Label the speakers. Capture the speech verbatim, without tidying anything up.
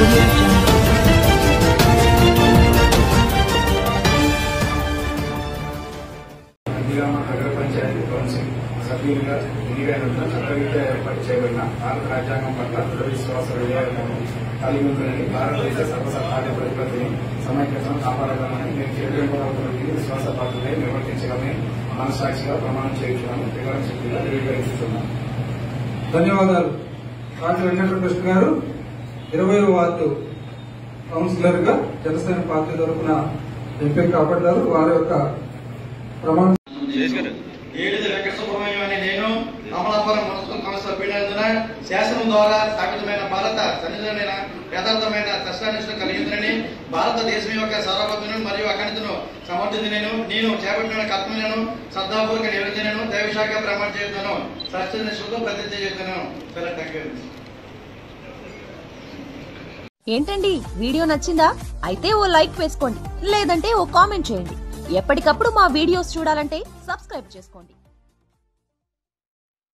Speaker 1: Audio Jungle.
Speaker 2: నగర panchayat council సభ్యులుగా ఎన్నికైనందున చట్టరీత్యా ఏర్పాటు చేయబడిన భారత రాజ్యాంగం పట్ల దృఢ విశ్వాస విధానాలను కలిగి ఉంటుందని భారతదేశ సర్వసత్తాక ప్రతిపత్తిని సమైక్యతను కాపాడగలమని నేను కేంద్రీకృత విశ్వాసపాత్రలై నిర్వర్తించగలని మనసాక్షిగా ప్రమాణం చేయించున్నాను వివరణ శక్తిగా ధృవీకరిస్తున్నాను.
Speaker 3: ధన్యవాదాలు. కాంతి వెంకటకృష్ణ గారు ఇరవై వార్డు కౌన్సిలర్ గా జనసేన పార్టీ తరఫున ఎంపిక కాబడ్డారు. వారి యొక్క ప్రమాణ
Speaker 4: ఏడుది వెంకట సుబ్రహ్మణ్యం అనే నేను అమలాపురం మున్సిపల్ కౌన్సిల్ సభ్యులైనందున శాసనం ద్వారా స్థాపితమైన భారత సన్నిధమైన యథార్థమైన కష్టానిష్టం కలిగిందని భారతదేశం యొక్క సార్వభౌమతను మరియు అఖండతను సమర్థించను నేను చేపట్టిన కర్తవ్యాలను శ్రద్ధాపూర్వక నిర్వహించను దైవశాఖ ప్రమాణం చేస్తున్నాను సత్యనిష్టతో ప్రతిజ్ఞ చేస్తున్నాను.
Speaker 5: ఏంటండి వీడియో నచ్చిందా? అయితే ఓ లైక్ వేసుకోండి, లేదంటే ఓ కామెంట్ చేయండి. ఎప్పటికప్పుడు మా వీడియోస్ చూడాలంటే సబ్స్క్రైబ్ చేసుకోండి.